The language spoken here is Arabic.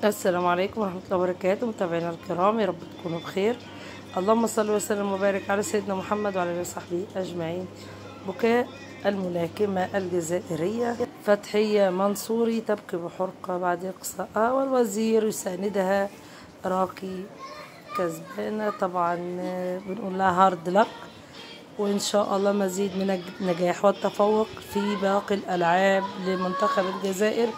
السلام عليكم ورحمة الله وبركاته، متابعينا الكرام، يا رب تكونوا بخير. اللهم صل وسلم وبارك على سيدنا محمد وعلى اله وصحبه اجمعين. بكاء الملاكمة الجزائرية فتحية منصوري تبكي بحرقة بعد إقصائها والوزير يساندها راكي كسبانة. طبعا بنقول لها هارد لك، وإن شاء الله مزيد من النجاح والتفوق في باقي الألعاب لمنتخب الجزائر